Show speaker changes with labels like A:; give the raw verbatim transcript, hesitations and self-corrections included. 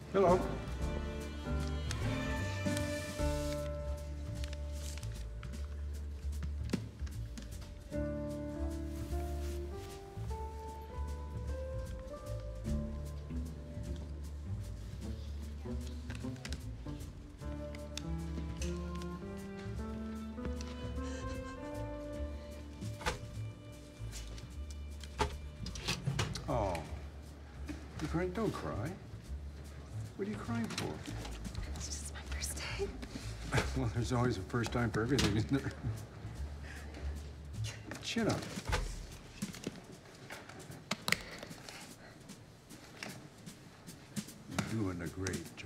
A: Hello. Oh, you crying? Don't cry. What are you crying for?
B: It's just my first day.
A: Well, there's always a first time for everything, isn't there? Chin up. You're doing a great